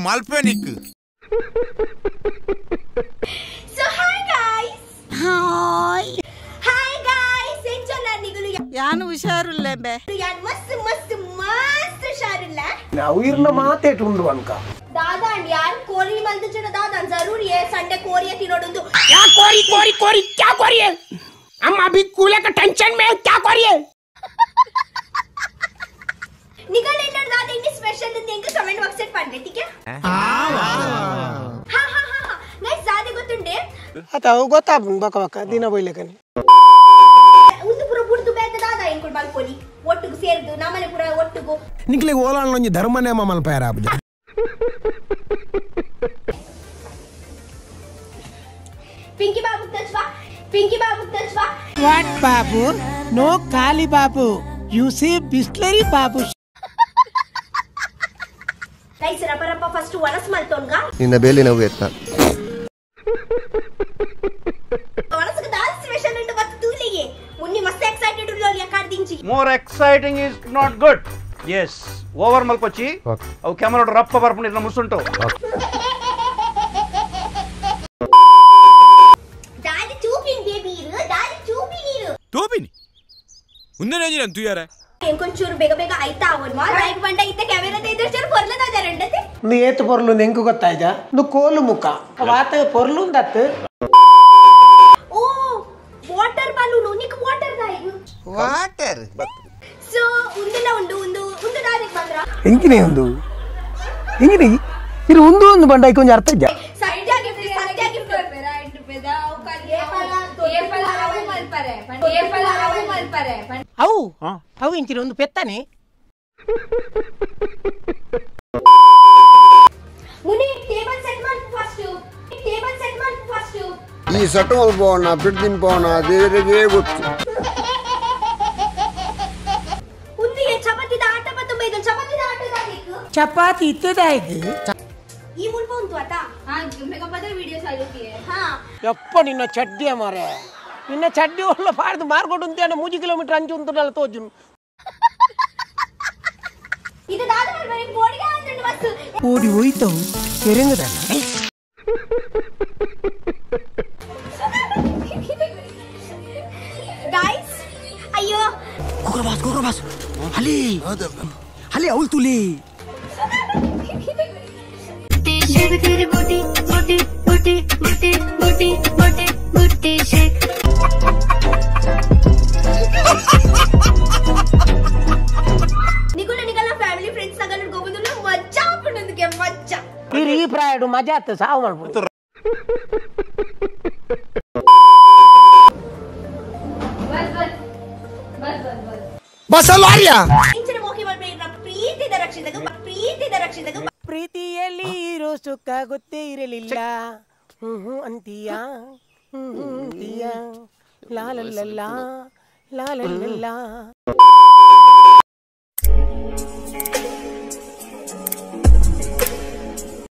malpenik. So hi guys. Hi. Hi guys. Enjoy nigulu. ಯಾನು ಹುಷಾರಿಲ್ಲ ಬೇ. ಯಾನ್ ಮಸ್ತ್ ಹುಷಾರಿಲ್ಲ. ನಾವು ಇರ್ನ ಮಾತೇ ತುಂಡು ಅನ್ಕ. दादा यार कोरी मल्द चना दादा जरूर ये संडे कोरिया तिनोडुंदु क्या कोरी क्या कोरी है हम अभी कूले का टेंशन में क्या कोरी है निकल इन्नर दादा इन्नी स्पेशल देंगे कमेंट बॉक्स सेट पढ़ने ठीक है हां नाइस दादा ಗೊತ್ತುಂಡೆ आता ಗೊತ್ತಾಬು ಬಕ ದಿನ ಬೈಲಕನಿ ಉಂದು ಪುರ ಬುಡ್ದು ಬೇತ दादा ಎಂಕೊಳ್ ಬಾಲ್ಕೋಲಿ ಒಟ್ಟುಗು ಸೇರಿದು ನಮ್ಮನೆ ಪುರ ಒಟ್ಟುಗು ನಿಕ್ಲೆ ಓಲಾನ್ ಒಂಜಿ ಧರ್ಮನೇ ಮಮಲ್ ಪೇರಾಬು Pinky Babu touchwa. What Babu? No Kali Babu. You see Bisleri Babu. Guys, rapa first onas maltonga. Inda belli nagu etta. Onas ka dance special undu vattu tuliye. Munni mast excited ulloli yakardinchi. More exciting is not good. Yes. Over malkochi. Avu camera rappa barpuni idna musunto. Topini. Unde ranjina tu yara. కొంచెం బెగ అయితా అవన్మా like బండ ఇతే camera తెయిదర్ పొర్ల దాదరండతే నీ ఏత పొర్లు నెంకు ಗೊತ್ತಾಯ್ತಾ ನು ಕೋಲು ಮುಖ ವಾತ పొర్లు ದತ್ ಓ ವಾಟರ್ ಬಲೂನ್ ನಿಕ್ ವಾಟರ್ ದಾಯಿಗು Water. ಸೊ ಉಂದೆಲ್ಲ ಉಂದು ದಾರಿಗೆ ಬಂದ್ರ ಎಂಕಿನೇ ಒಂದು ಎಂಕಿನೇ ಇದು ಒಂದು ಬಂಡ ಕೊಂಚ ಅರ್ಥ ಇದ್ಯಾ ಸೈಡ್ ಆಗಿ ಪ್ರಿಪೇರ್ ಆಯ್ತು ಪೆದ ಏಪಲ ಅವು ಮಲ್ಪರೆ ಅವು ಇಂಚಿನ ಒಂದು ಪೆತ್ತಾನೆ ಮುನಿ ಟೇಬಲ್ ಸೆಟ್ ಮಾಡಿ ಫಸ್ಟ್ ಈ ಸೆಟ್ ಹೋಗೋಣ ಬಿಡ್ದಿನ ಹೋಗೋಣ ದೇವರಿಗೆ ಗೊತ್ತು ಉಂದಿಗೆ ಚಪಾತಿದ ಆಟ ಬತ್ತು ಬೈದು ಚಪಾತಿದ ಆಟದಾಗಿತ್ತು ಚಪಾತಿ ಇತ್ತದಾಯ್ತು ಈ ಮುಲ್ಪ ಉಂಟು ಆತ ಮೇಗ ಬದಲ ವಿಡಿಯೋಸ್ ಆಗಿರ್ತೀಯ ಯಪ್ಪ ನಿನ್ನ ಚಡ್ಡಿಯ ಮಾರೆ ನಿನ್ನ ಚಡ್ಡಿ ಒಳ್ಳೆ ಪಾಡ್ದು ಮಾರ್ಕೊಂಡು ಅಂತೇನ 3 ಕಿಲೋಮೀಟರ್ ಅಂಚು ಉಂಟಲ್ಲ ತೋಜುನು ಇದು ದಾದ ಮಲ್ಪರೆ ಬೋಡಿಗೆ ಅಂದಂಡು ಬಸ್ ಓಡಿ ಹೋಯ್ತವು ಕೆರೆಂಗದಲ್ಲ गाइस अयो कोकरबास हले औल तुले तेरी बूटी शेक निकल फैमिली फ्रेंड्स सगल गोबंदुलो मज्जा आपनंदके मज्जा इरी प्रायड मजा आते साव ಮಾಡ್ಬಿಡು ಬಸ್ ಲಾರಿಯಾ ಇಂಚಿನ ಮೋಕಿ ಮಲ್ಪೇನ ಪ್ರೀತಿದ ರಕ್ಷಿತಗ ಪ್ರೀತಿಯಲ್ಲಿ ಇರೋ ಸುಖ ಗೊತ್ತೇ ಇರಲಿಲ್ಲ ಅಂತೀಯಾ ಅಂತೀಯಾ ಲಾ ಲಾ ಲಾ ಲಾ ಲಾ ಲಾ